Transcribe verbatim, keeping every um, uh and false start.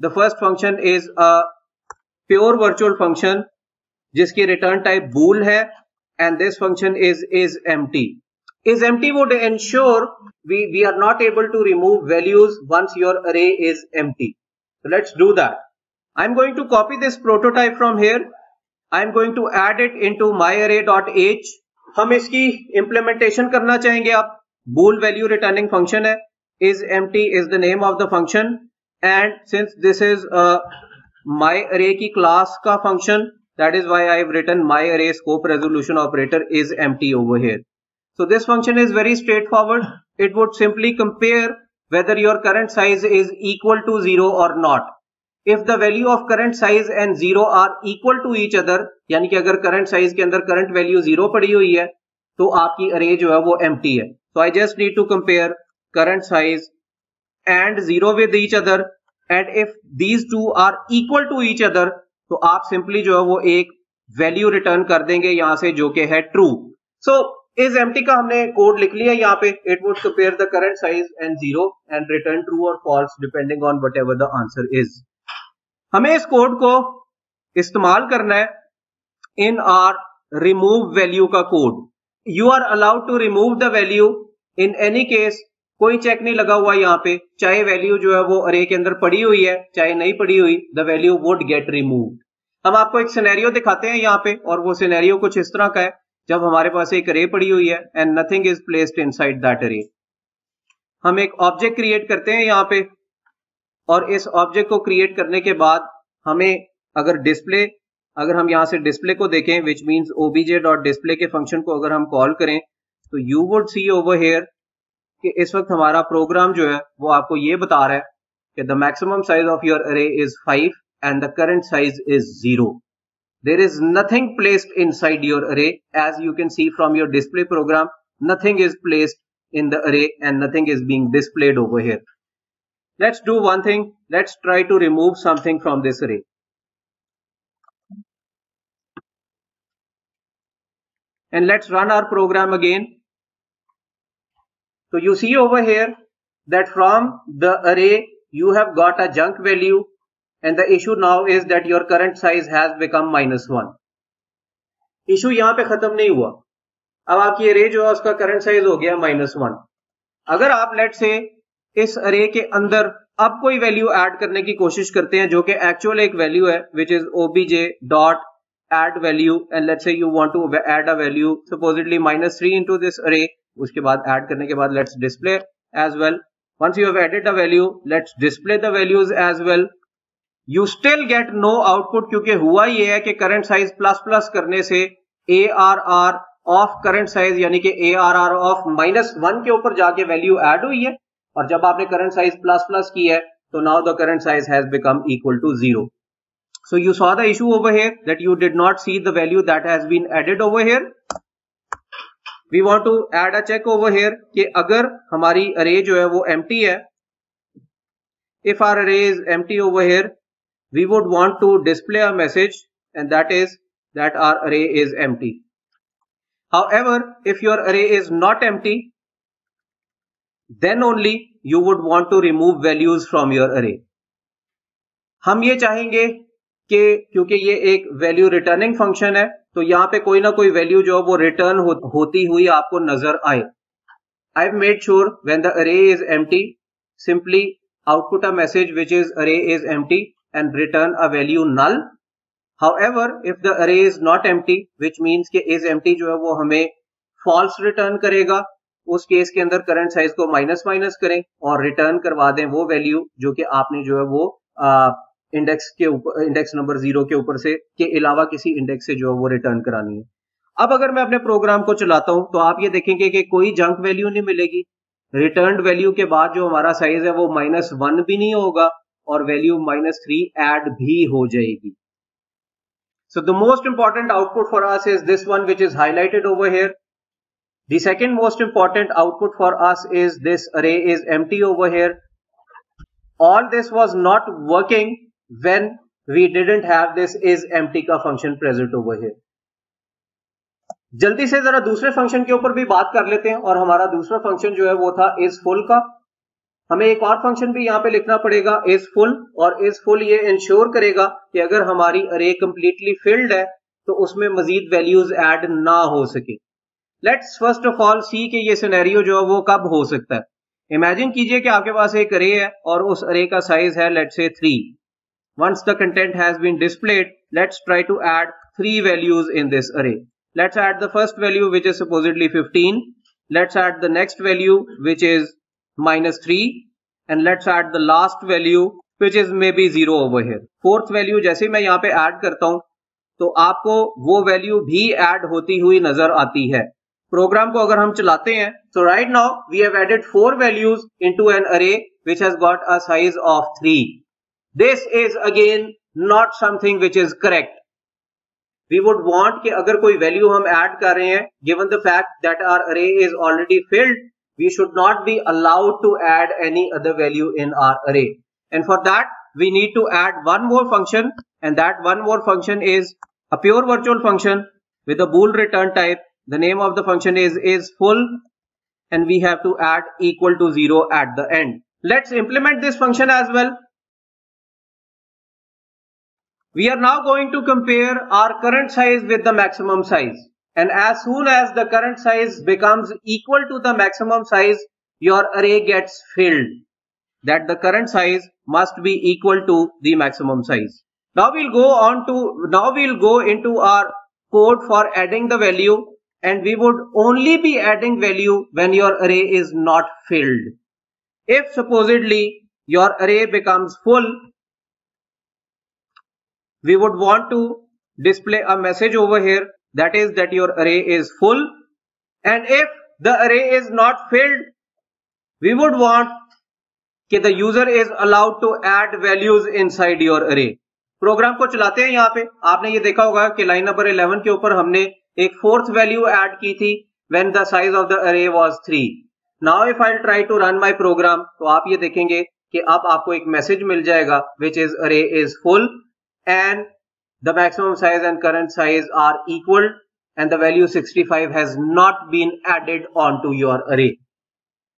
The first function is a pure virtual function जिसकी return type bool है, and this function is is empty. Is empty would ensure we we are not able to remove values once your array is empty. So let's do that. I'm going to copy this prototype from here. I'm going to add it into myArray.h. हम इसकी implementation करना चाहेंगे. आप bool value returning function है. Is empty is the name of the function, and since this is a myArray की class का function, that is why I've written myArray scope resolution operator is empty over here. So this function is very straightforward. It would simply compare whether your current size is equal to zero or not. If the value of current size and zero are equal to each other, यानी कि अगर current size के अंदर current value zero पड़ी हुई है तो आपकी array जो है वो empty है. So I just need to compare current size and zero with each other, and if these two are equal to each other तो आप simply जो है वो एक value return कर देंगे यहाँ से जो कि है true. So इस एम्प्टी का हमने कोड लिख लिया यहाँ पे. It would compare the current size and zero and return true और false depending on whatever the answer is. हमें इस कोड को इस्तेमाल करना है इन आर रिमूव वैल्यू का code. You are allowed to remove the value in any case. कोई check नहीं लगा हुआ यहाँ पे, चाहे वैल्यू जो है वो अरे के अंदर पड़ी हुई है चाहे नहीं पड़ी हुई, the value would get removed. हम आपको एक सिनेरियो दिखाते हैं यहाँ पे, और वो सिनेरियो कुछ इस तरह का है. जब हमारे पास एक अरे पड़ी हुई है and nothing is placed inside that array. हम एक ऑब्जेक्ट क्रिएट करते हैं यहाँ पे, और इस ऑब्जेक्ट को क्रिएट करने के बाद हमें अगर डिस्प्ले अगर हम यहाँ से डिस्प्ले को देखें, which means OBJ dot display के फंक्शन को अगर हम कॉल करें तो you would see over here कि इस वक्त हमारा प्रोग्राम जो है वो आपको ये बता रहा है कि the maximum size of your array is five and the current size is zero. There is nothing placed inside your array. As you can see from your display program, nothing is placed in the array and nothing is being displayed over here. Let's do one thing. Let's try to remove something from this array. And let's run our program again. So you see over here that from the array you have got a junk value. And the issue now is that your current size has become minus one. Issue यहाँ पे खत्म नहीं हुआ. अब आपकी array जो है उसका current size हो गया minus one. अगर आप let's say इस array के अंदर अब कोई value add करने की कोशिश करते हैं जो कि actual एक value है which is obj dot add value, and let's say you want to add a value supposedly minus three into this array. उसके बाद add करने के बाद let's display as well. Once you have added a value, let's display the values as well. You still get no output क्योंकि हुआ ये है कि करंट साइज प्लस प्लस करने से A R R of current size यानी कि A R R of minus one के ऊपर जाके वैल्यू ऐड हुई है, और जब आपने करंट साइज प्लस प्लस की है तो now the current size has become equal to zero. So you saw the issue over here that you did not see the value that has been added over here. We want to add a check over here कि अगर हमारी array जो है वो empty है, if our array is empty over here, we would want to display a message, and that is that our array is empty. However, if your array is not empty, then only you would want to remove values from your array. हम ये चाहेंगे कि क्योंकि ये एक value returning function है तो यहाँ पे कोई ना कोई वैल्यू जो वो रिटर्न हो, होती हुई आपको नजर आए. I've made sure when the array is empty, simply output a message which is array is empty and return a value null. However, if the array is not empty, which means कि is empty जो है वो हमें false return करेगा, उस case के अंदर current size को माइनस माइनस करें और रिटर्न करवा दें वो वैल्यू जो कि आपने जो है वो इंडेक्स के ऊपर इंडेक्स नंबर जीरो के ऊपर से के अलावा किसी इंडेक्स से जो है वो रिटर्न करानी है. अब अगर मैं अपने प्रोग्राम को चलाता हूं तो आप ये देखेंगे कि कोई जंक वैल्यू नहीं मिलेगी. रिटर्न वैल्यू के बाद जो हमारा साइज है वो माइनस वन भी नहीं होगा और वैल्यू माइनस थ्री ऐड भी हो जाएगी. So the most important output for us is this one which is highlighted over here. The second most important output for us is this array is empty over here. All this was not working when we didn't have this is empty का function present over here. जल्दी से जरा दूसरे function के ऊपर भी बात कर लेते हैं, और हमारा दूसरा फंक्शन जो है वो था is full का. हमें एक और फंक्शन भी यहाँ पे लिखना पड़ेगा, इज फुल, और इज फुल ये इंश्योर करेगा कि अगर हमारी अरे कंप्लीटली फिल्ड है तो उसमें मजीद वैल्यूज ऐड ना हो सके। Let's first of all see कि ये सिनेरियो जो है वो कब हो सकता है। इमेजिन कीजिए कि आपके पास एक अरे है और उस अरे का साइज है let's say three. Once the content has been displayed, let's try to add three values in this array. Let's add the first value which is supposedly fifteen, let's add the next value which is minus three, and let's add the last value which is maybe zero over here. Fourth value जैसे मैं यहाँ पे add करता हूं तो आपको वो value भी ऐड होती हुई नजर आती है। प्रोग्राम को अगर हम चलाते हैं तो right now we have added four values into an array which has got a size of three. This is again not something which is correct. We would want कि अगर कोई वैल्यू हम ऐड कर रहे हैं, given the fact that our array is already filled, we should not be allowed to add any other value in our array, and for that we need to add one more function, and that one more function is a pure virtual function with a bool return type. The name of the function is is full, and we have to add equal to zero at the end. Let's implement this function as well. We are now going to compare our current size with the maximum size, and as soon as the current size becomes equal to the maximum size, your array gets filled. That the current size must be equal to the maximum size. Now we'll go on to, now we'll go into our code for adding the value, and we would only be adding value when your array is not filled. If supposedly your array becomes full, we would want to display a message over here that is that your array is full, and if the array is not filled, we would want that the user is allowed to add values inside your array. Program को चलाते हैं। यहाँ पे आपने ये देखा होगा कि लाइन नंबर इलेवन के ऊपर हमने एक फोर्थ वैल्यू ऐड की थी when the size of the array was three. Now if I try to run my program, तो आप ये देखेंगे कि अब आपको एक मैसेज मिल जाएगा which is array is full and the maximum size and current size are equal, and the value sixty five has not been added on to your अरे।